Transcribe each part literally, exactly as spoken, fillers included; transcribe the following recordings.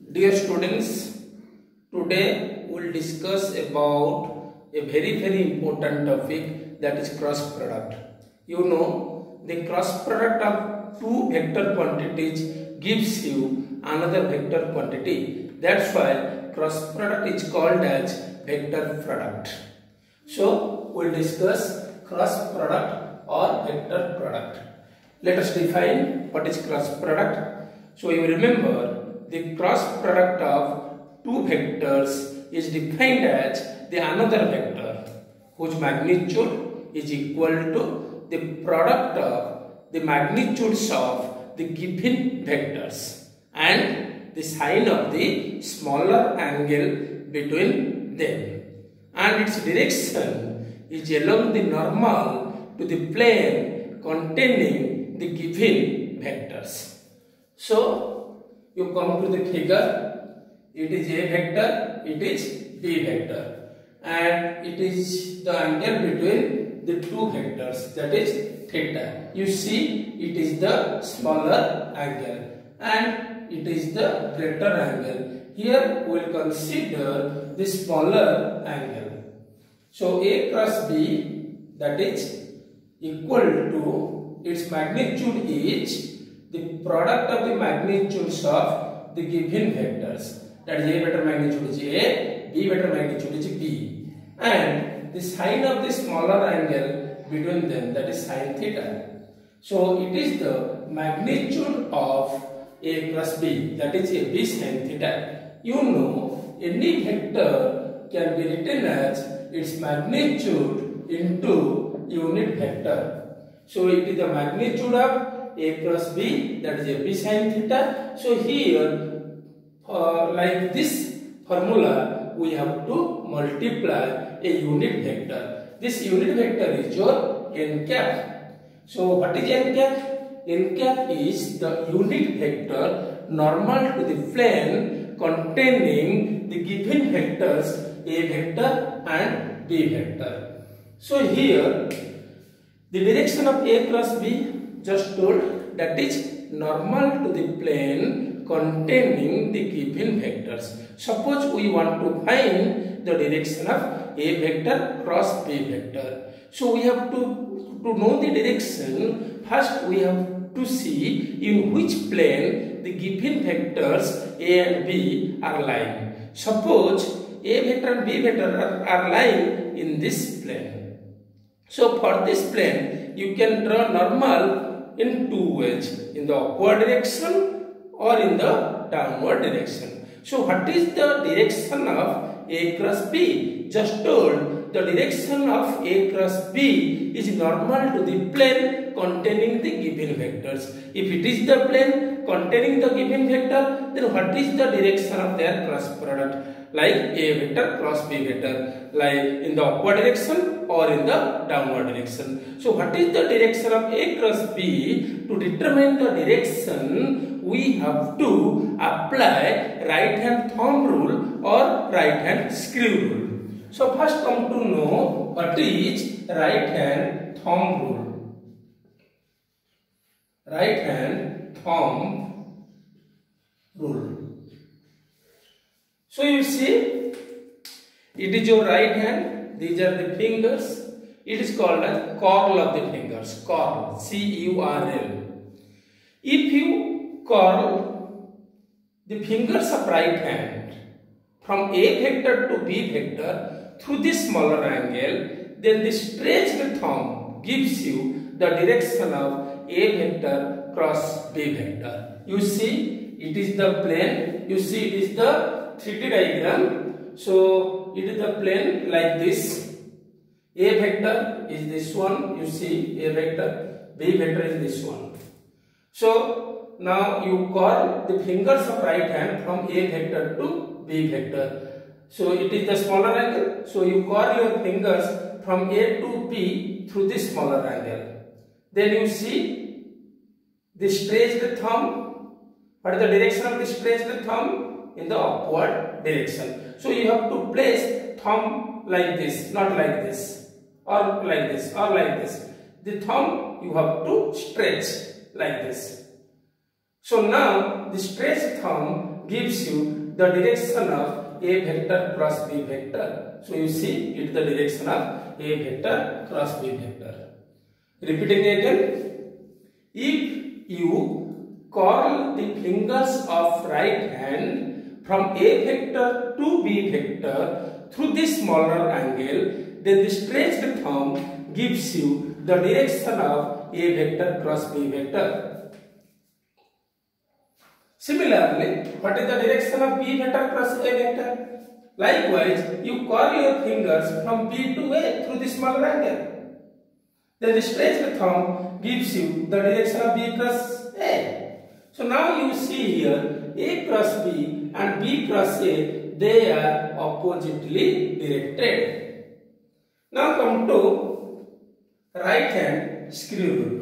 Dear students, today we will discuss about a very very important topic, that is cross product. You know, the cross product of two vector quantities gives you another vector quantity. That's why cross product is called as vector product. So we will discuss cross product or vector product. Let us define what is cross product. So you remember, the cross product of two vectors is defined as the another vector whose magnitude is equal to the product of the magnitudes of the given vectors and the sign of the smaller angle between them, and its direction is along the normal to the plane containing the given vectors. So you come to the figure, it is A vector, it is B vector, and it is the angle between the two vectors, that is theta. You see, it is the smaller angle and it is the greater angle. Here we will consider the smaller angle. So A cross B, that is equal to, its magnitude is the product of the magnitudes of the given vectors. That is, A vector magnitude is A, B vector magnitude is B, and the sign of the smaller angle between them, that is sin theta. So it is the magnitude of A plus B, that is A B sin theta. You know, any vector can be written as its magnitude into unit vector. So it is the magnitude of A plus B, that is A B sin theta. So here, uh, like this formula, we have to multiply a unit vector. This unit vector is your n cap. So what is n cap? N cap is the unit vector normal to the plane containing the given vectors A vector and B vector. So here, the direction of A cross B just told, that is normal to the plane containing the given vectors. Suppose we want to find the direction of A vector cross B vector. So we have to, to know the direction, first we have to see in which plane the given vectors A and B are lying. Suppose A vector and B vector are, are lying in this plane. So for this plane, you can draw normal in two ways, in the upward direction or in the downward direction. So what is the direction of A cross B? Just told, the direction of A cross B is normal to the plane containing the given vectors. If it is the plane containing the given vector, then what is the direction of their cross product? Like A vector cross B vector, like in the upward direction or in the downward direction. So what is the direction of A cross B? To determine the direction, we have to apply right hand thumb rule or right hand screw rule. So first come to know what is right hand thumb rule. Right hand thumb rule. So you see, it is your right hand, these are the fingers. It is called as curl of the fingers, curl, C U R L. If you curl the fingers of right hand from A vector to B vector through this smaller angle, then the stretched thumb gives you the direction of A vector cross B vector. You see, it is the plane, you see it is the three D diagram. So it is the plane like this. A vector is this one, you see A vector, B vector is this one. So now you curl the fingers of right hand from A vector to B vector. So it is the smaller angle. So you curl your fingers from A to B through this smaller angle. Then you see the stretched thumb. What is the direction of the stretched thumb? In the upward direction. So you have to place thumb like this, not like this, or like this, or like this. The thumb you have to stretch like this. So now the stretched thumb gives you the direction of A vector cross B vector. So you see it is the direction of A vector cross B vector. Repeating again, if you curl the fingers of right hand from A vector to B vector through this smaller angle, then the stretched thumb gives you the direction of A vector cross B vector. Similarly, what is the direction of B vector cross A vector? Likewise, you curl your fingers from B to A through the smaller angle. Then the stretched thumb gives you the direction of B cross A. So now you see here A cross B and B cross A, they are oppositely directed. Now come to right hand screw rule.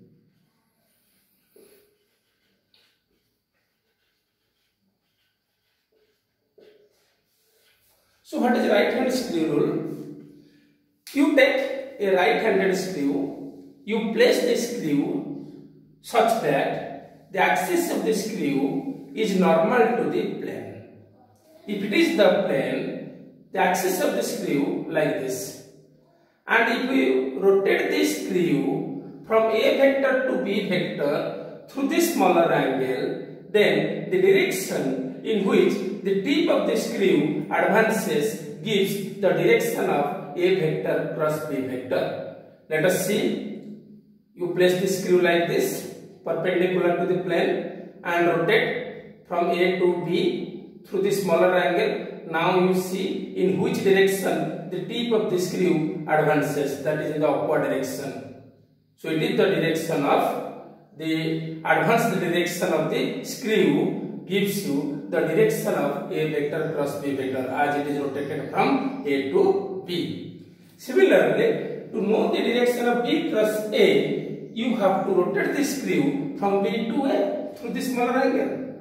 So what is right hand screw rule? You take a right handed screw, you place the screw such that the axis of the screw is normal to the plane. If it is the plane, the axis of the screw like this. And if we rotate the screw from A vector to B vector through this smaller angle, then the direction in which the tip of the screw advances gives the direction of A vector cross B vector. Let us see. You place the screw like this, perpendicular to the plane, and rotate from A to B through the smaller angle. Now you see in which direction the tip of the screw advances, that is in the upward direction. So it is the direction of the advanced direction of the screw gives you the direction of A vector cross B vector as it is rotated from A to B. Similarly, to know the direction of B cross A, you have to rotate the screw from B to A through the smaller angle.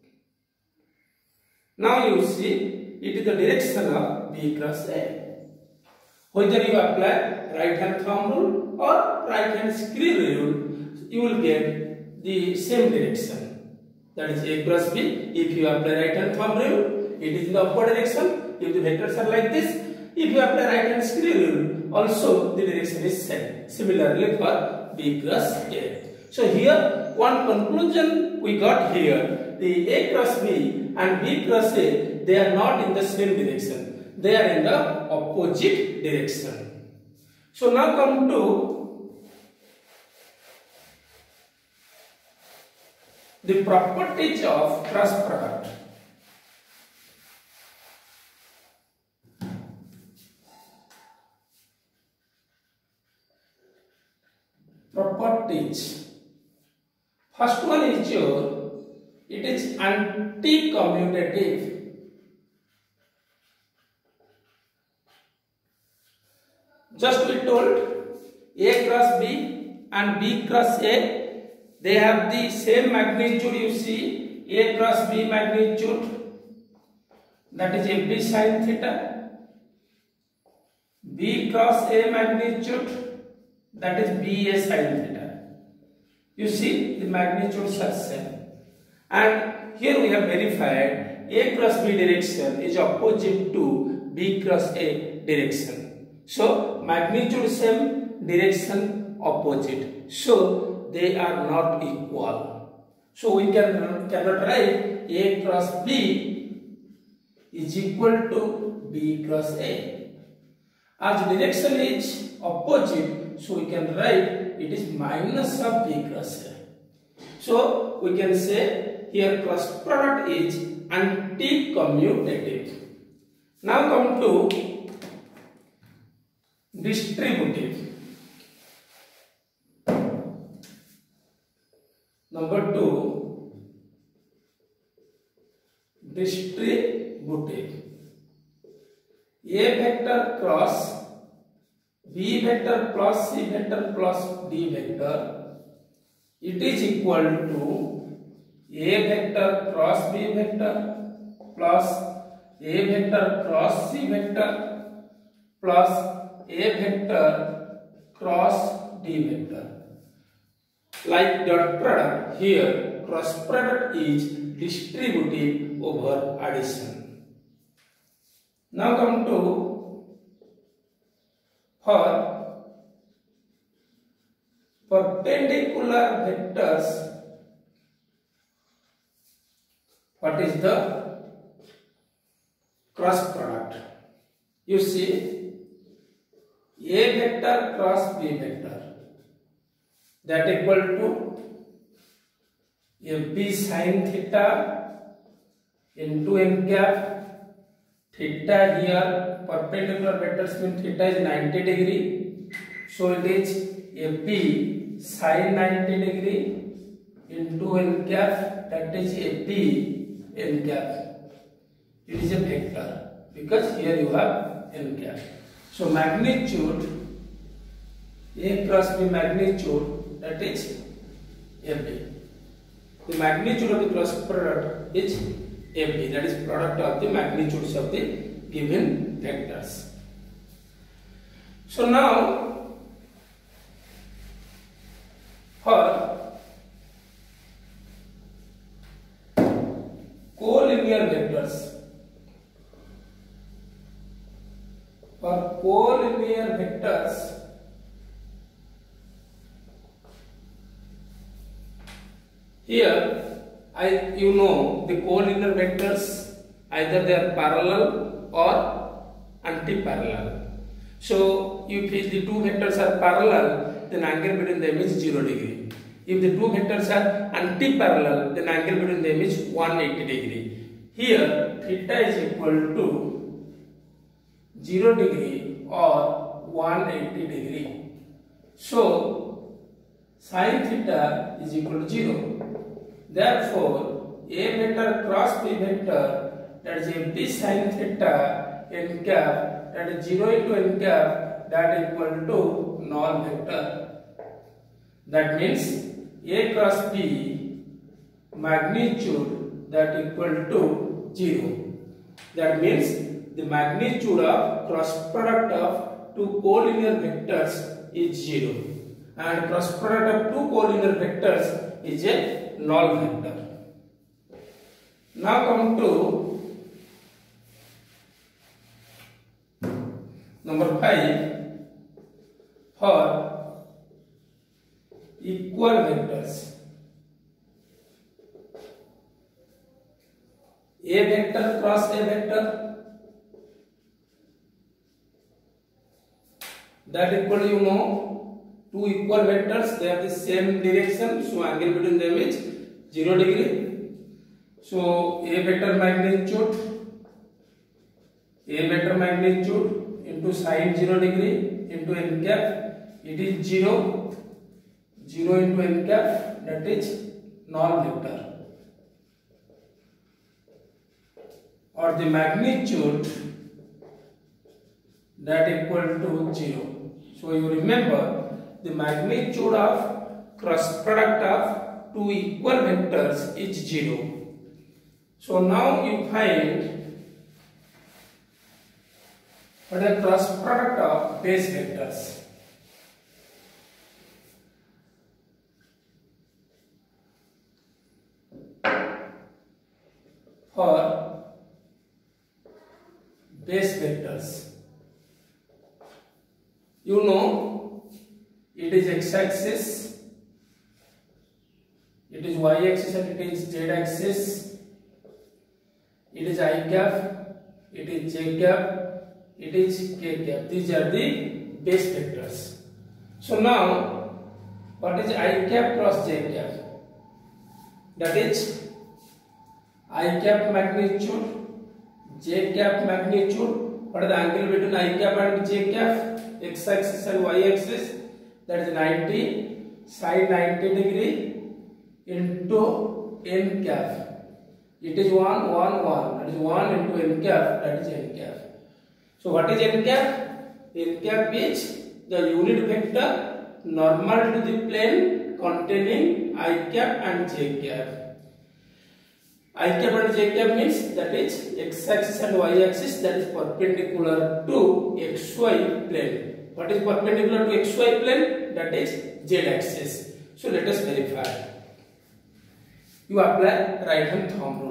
Now you see it is the direction of B cross A. Whether you apply right hand thumb rule or right hand screw rule, you will get the same direction. That is A cross B. If you apply right hand thumb rule, it is in the upward direction. If the vectors are like this, if you apply right hand screw rule, also the direction is same. Similarly for B cross A. So here one conclusion we got here, the A cross B and B cross A, they are not in the same direction. They are in the opposite direction. So now come to the properties of cross product. Properties. First one is your, it is anti-commutative. Just we told A cross B and B cross A, they have the same magnitude. You see A cross B magnitude, that is F B sin theta. B cross A magnitude, that is B A sin theta. You see the magnitudes are same. And here we have verified A cross B direction is opposite to B cross A direction. So magnitude same, direction opposite. So they are not equal. So we can cannot write A cross B is equal to B cross A. As direction is opposite, so we can write it is minus of B cross A. So we can say here cross product is anti-commutative. Now come to distributive. Number two, distributive. A vector cross B vector plus C vector plus D vector, it is equal to A vector cross B vector plus A vector cross C vector plus A vector cross D vector. Like dot product, here cross product is distributive over addition. Now come to for perpendicular vectors. What is the cross product? You see, A vector cross B vector, that equal to F B sin theta into n cap. Theta here, perpendicular vectors mean theta is ninety degree, so it is F B sin ninety degree into n cap, that is F B n cap. It is a vector because here you have n cap. So magnitude A cross B magnitude, that is F B. The magnitude of the cross product is F B, that is product of the magnitudes of the given vectors. So now for collinear vectors, for collinear vectors, here I you know the collinear vectors, either they are parallel or anti-parallel. So if the two vectors are parallel, then angle between them is zero degree. If the two vectors are anti-parallel, then angle between them is one hundred eighty degree. Here theta is equal to zero degree or one hundred eighty degree. So sin theta is equal to zero. Therefore, A vector cross B vector, that is F B sin theta n cap, that is zero into n cap, that equal to null vector. That means A cross B magnitude, that equal to zero. That means the magnitude of cross product of two collinear vectors is zero, and cross product of two collinear vectors is a null vector. Now come to number five, for equal vectors. A vector cross A vector, that equal, you know, two equal vectors, they have the same direction, so angle between them is zero degree. So A vector magnitude, A vector magnitude into sin zero degree into n cap, it is zero, zero into n cap, that is null vector. Or the magnitude, that equal to zero. So you remember, the magnitude of cross product of two equal vectors is zero. So now you find what is the cross product of base vectors. For base vectors, you know, it is x-axis, it is y-axis, and it is z-axis. It is I cap, it is j cap, it is k cap. These are the base vectors. So now, what is I cap cross j cap? That is I cap magnitude, j cap magnitude. What is the angle between I cap and j cap? X-axis and y-axis. That is ninety sin ninety degree into n cap. It is one, one, one. That is one into n cap. That is n cap. So what is n cap? N cap is the unit vector normal to the plane containing I cap and j cap. I cap and j cap means that is x-axis and y-axis, that is perpendicular to xy plane. What is perpendicular to xy plane? That is z-axis. So let us verify. You apply right hand thumb rule.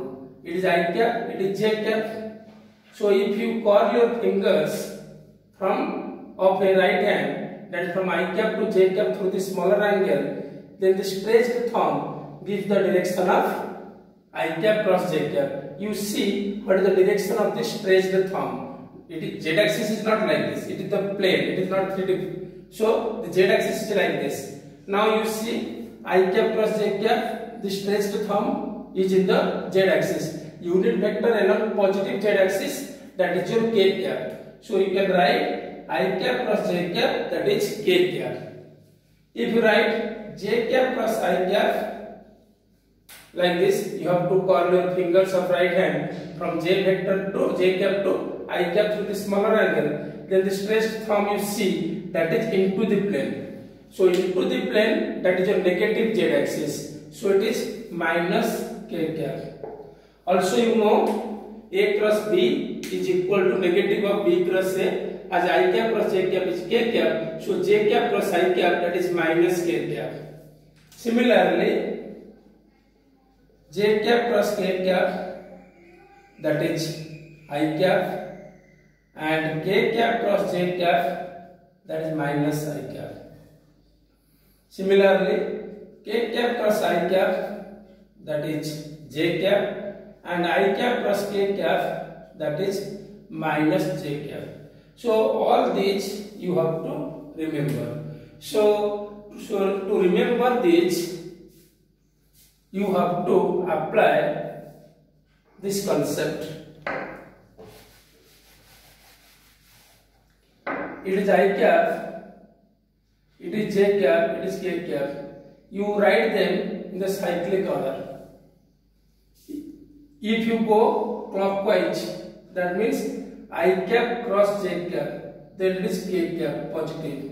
it is I cap, it is J cap. So if you curl your fingers from of a right hand, that is from I cap to J cap through the smaller angle, then the stretched thumb gives the direction of I cap cross J cap. You see what is the direction of the stretched thumb. It is Z axis is not like this. It is the plane. It is not three D. So the Z axis is like this. Now you see I cap cross J cap. The stretched thumb is in the Z axis. Unit vector along positive Z axis, that is your K cap. So you can write I cap cross J cap, that is K cap. If you write J cap cross I cap like this, you have to curl your fingers of right hand from J vector to J cap to I cap through the smaller angle. Then the stretched thumb you see, that is into the plane. So into the plane, that is your negative Z axis. So it is minus K cap. Also you know A cross B is equal to negative of B cross A, as I cap cross J cap is K cap. So J cap cross I cap, that is minus K cap. Similarly, J cap cross K cap, that is I cap, and K cap cross J cap, that is minus I cap. Similarly, K cap cross I cap, that is J cap, and I cap cross K cap, that is minus J cap. So all these you have to remember. So, so to remember this, you have to apply this concept. It is I cap, it is J cap, it is K cap. You write them in the cyclic order. If you go clockwise, that means I cap cross J cap, then it is K cap positive.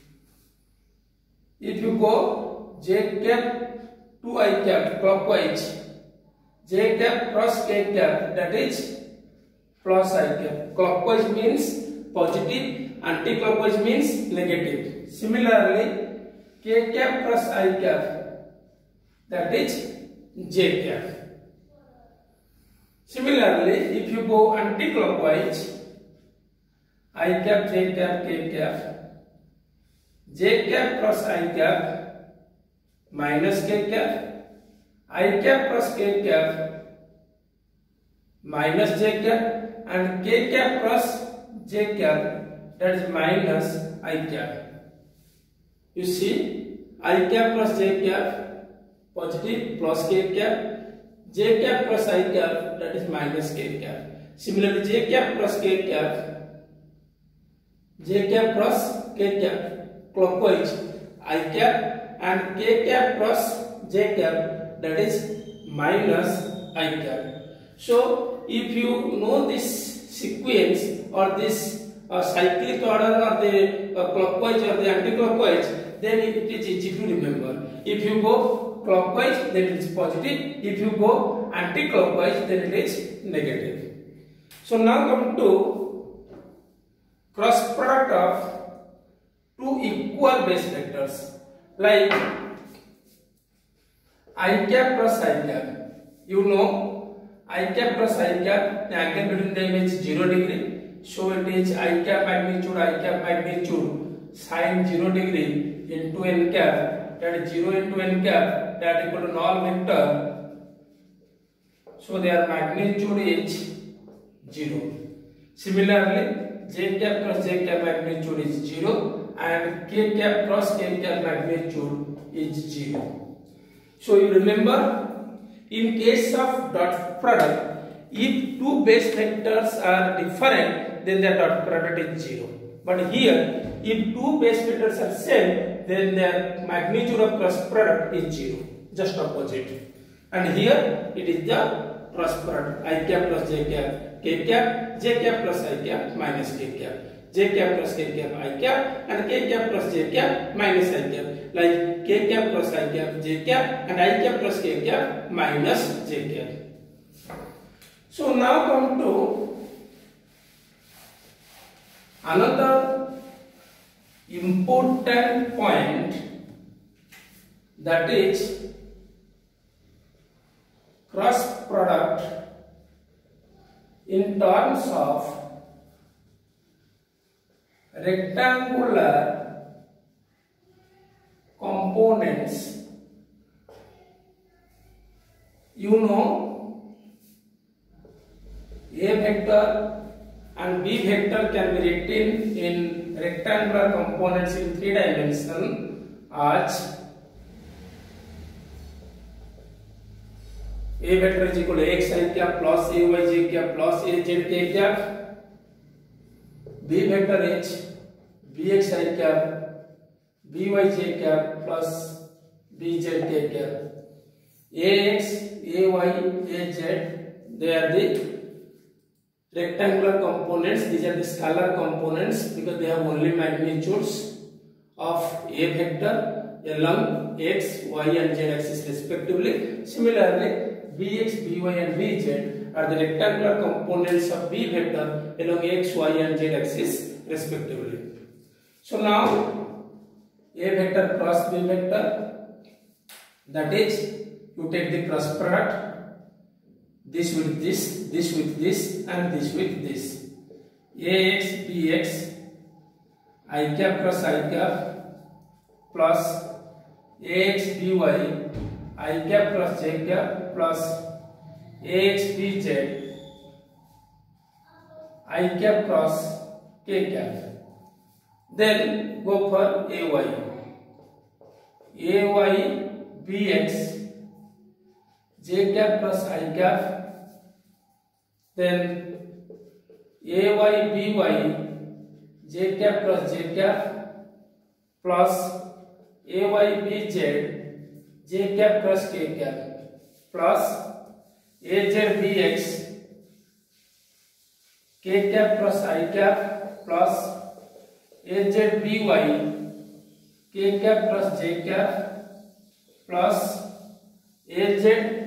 If you go J cap to I cap clockwise, J cap cross K cap, that is plus I cap. Clockwise means positive, anti-clockwise means negative. Similarly, K cap cross I cap, that is J cap. Similarly, if you go anti-clockwise, I cap, J cap, K cap, J cap cross I cap, minus K cap, I cap cross K cap, minus J cap, and K cap cross J cap, that is minus I cap. You see, I cap cross J cap, positive, plus K cap, J cap cross I cap, that is minus K cap. Similarly, J cap cross K cap, J cap cross K cap, clockwise I cap, and K cap cross J cap, that is minus I cap. So if you know this sequence or this uh, cyclic order or the uh, clockwise or the anti-clockwise, then it is easy to remember. If you go clockwise, then it is positive. If you go anti-clockwise, then it is negative. So now come to cross product of two equal base vectors, like I cap cross I cap. You know I cap cross I cap, the angle between them is zero degree. So it is I cap magnitude, I cap magnitude sine zero degree into n cap, that is zero into n cap, that equal to null vector. So their magnitude is zero. Similarly, J cap cross J cap magnitude is zero and K cap cross K cap magnitude is zero. So you remember, in case of dot product, if two base vectors are different, then their dot product is zero. But here, if two base vectors are same, then their magnitude of cross product is zero, just opposite. And here it is the cross product, I cap plus J cap, K cap, J cap plus I cap minus K cap, J cap plus K cap I cap, and K cap plus J cap minus I cap, like K cap plus I cap J cap and I cap plus K cap minus J cap. So now come to another important point, that is cross product in terms of rectangular components, you know A vector and B vector can be written in rectangular components in three dimensions as A vector is equal to x I cap plus a y j cap plus a z k cap. B vector is bx I cap by j cap plus bz k cap. Ax, ay, az, they are the rectangular components. These are the scalar components because they have only magnitudes of a vector along x, y and z axis respectively. Similarly, bx, by and bz are the rectangular components of b vector along x, y and z axis respectively. So now a vector cross b vector, that is, you take the cross product, this with this, this with this and this with this. Ax, bx, I cap plus I cap plus ax, by, I cap plus j cap plus ax, bz, I cap plus k cap. Then go for ay. Ay, bx, j cap plus I cap, then ay, by, j cap plus j cap plus ay, bz, j cap plus k cap plus az, bx, k cap plus I cap plus az, by, k cap plus j cap plus az,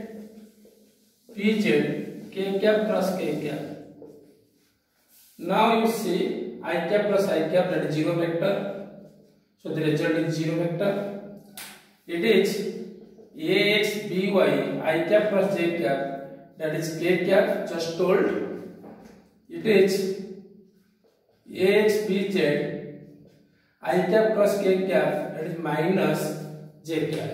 bz, k cap plus k cap. Now you see I cap plus I cap, that is zero vector. So the result is zero vector. It is ax, by, I cap plus j cap, that is k cap, just told. It is ax, bz, I cap plus k cap, that is minus j cap.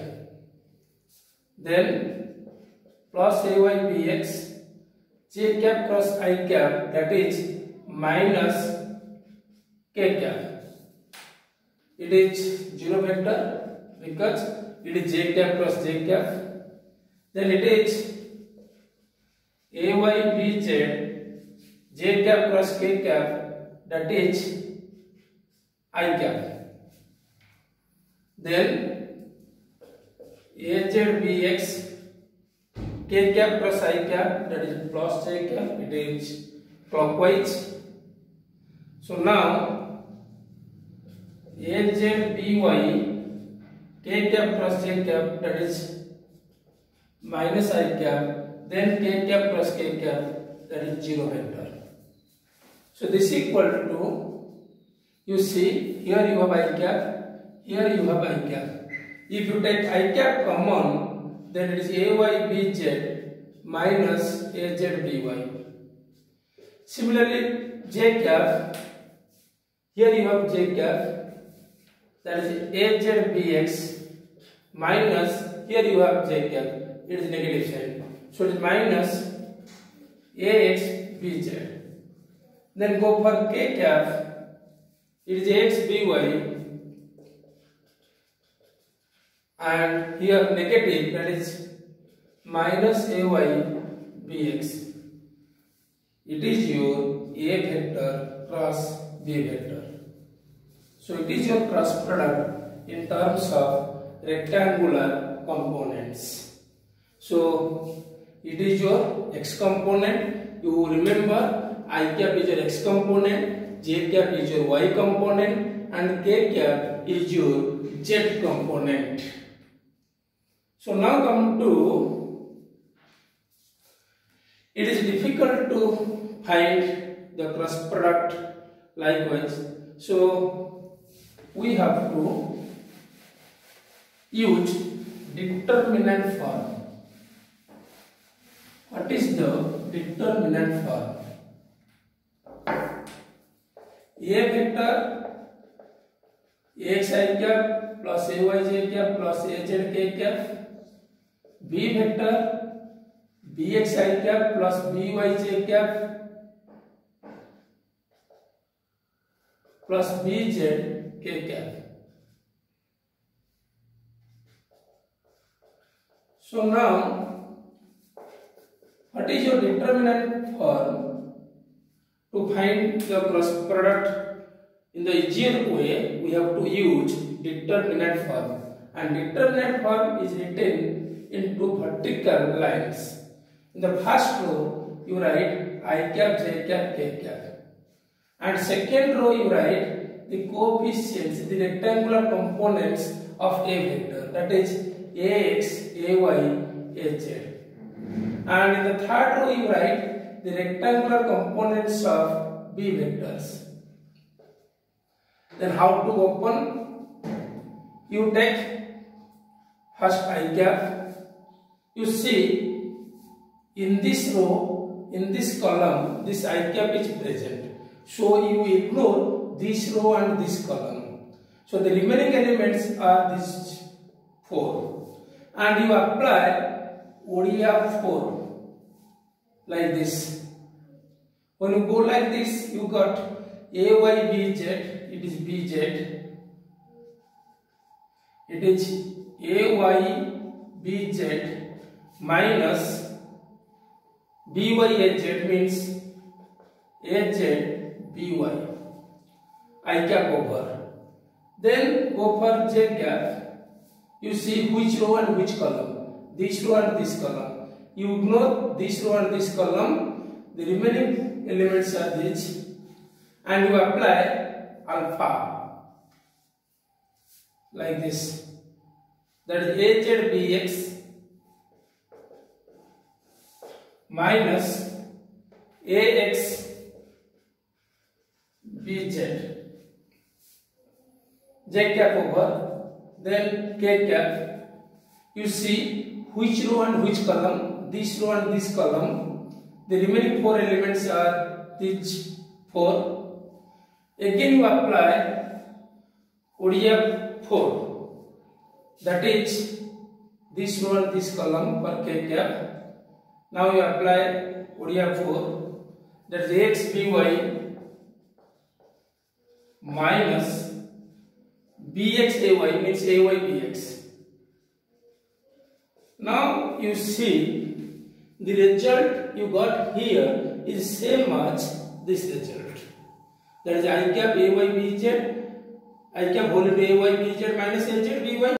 Then plus ay, bx, j cap plus I cap, that is minus k cap. It is zero vector because it is j cap plus j cap. Then it is ay, bz, j cap plus k cap, that is I cap. Then az, bx, k cap plus I cap, that is plus j cap. It is clockwise. So now az, by, k cap plus j cap, that is minus I cap, then k cap plus k cap, that is zero vector. So this is equal to, you see, here you have I cap, here you have I cap. If you take I cap common, then it is ay, bz minus az, by. Similarly, j cap, here you have j cap, that is az, bx minus, here you have j cap, it is negative sign, so it is minus ax, bz. Then go for k cap, it is ax, by and here negative, that is minus ay, bx. It is your a vector cross b vector. So it is your cross product in terms of rectangular components. So it is your x component. You remember I cap is your x component, j cap is your y component and k cap is your z component. So now come to, it is difficult to find the cross product likewise. So we have to use determinant form. What is the determinant form? A vector x I cap plus a y j cap plus a z k cap, B vector b x I cap plus b y j cap plus b z k cap. So now, what is your determinant form to find the cross product? In the easier way, we have to use determinant form, and determinant form is written in two vertical lines. In the first row, you write I cap, j cap, k cap, and second row you write the coefficients, the rectangular components of a vector, that is ax, ay, az, and in the third row you write the rectangular components of b vectors. Then how to open? You take first I cap. You see in this row, in this column, this I cap is present. So you ignore this row and this column. So the remaining elements are these four. And you apply O D F four like this. When you go like this, you got A Y B Z, it is B Z. It is A Y B Z minus B Y A Z means A Z B Y. I cap over. Then go for J cap. You see which row and which column. This row and this column. You ignore this row and this column. The remaining elements are these. And you apply alpha like this. That is A Z B X minus A X B Z. J cap over, then K cap. You see which row and which column, this row and this column. The remaining four elements are these four. Again you apply O D F four, that is this row and this column for K cap. Now you apply O D F four, that is A X B Y minus B X A Y means A Y B X. Now you see the result you got here is same as this result. That is I cap A Y B Z, I cap whole into A Y B Z minus A Z B Y.